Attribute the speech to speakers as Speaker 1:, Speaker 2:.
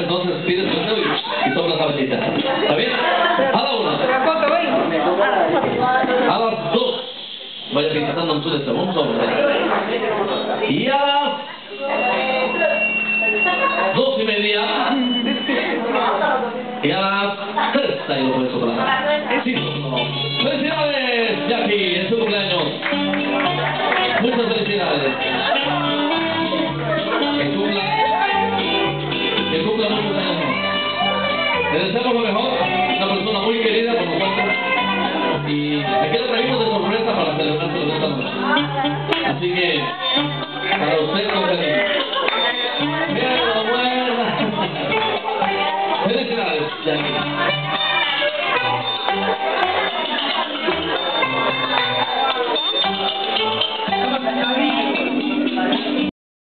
Speaker 1: entonces pides tu deseo y soplas la velita. ¿Está bien? A la 1. A las 2. Vaya pensando en tu deseo. Un sobre. Y a las 2:30. Y a las 3. Ahí lo puedes soplar. Sí. ¡Felicidades, Jackie! En su cumpleaños. Muchas felicidades. Que cumpla muchos años más. Le deseamos lo mejor. Una persona muy querida por nosotros. Y aquí le trajimos de sorpresa para celebrárselo de esta noche. Así que, para usted, con feliz. ¡Mira, buena! ¡Felicidades, Jackie!